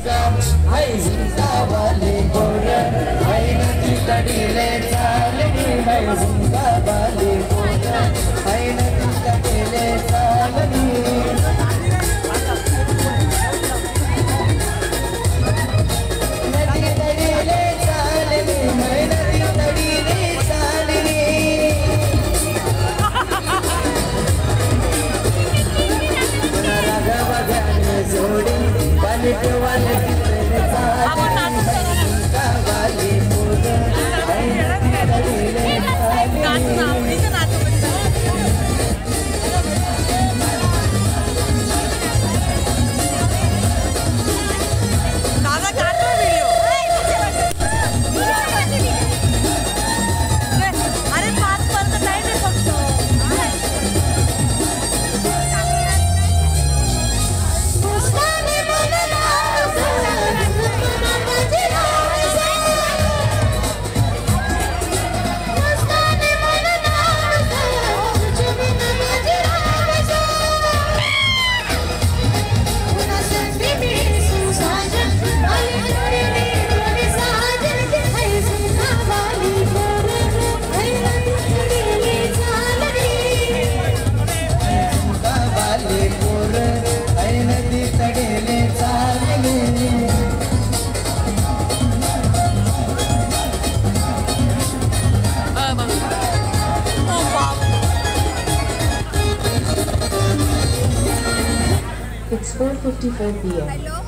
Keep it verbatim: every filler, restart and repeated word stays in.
झुमका हाय झुमका वाले गोर हाय नदी तड़ीले चालनी हाय झुमका वाले गोर हाय नदी तड़ीले चालनी It's four fifty-four p m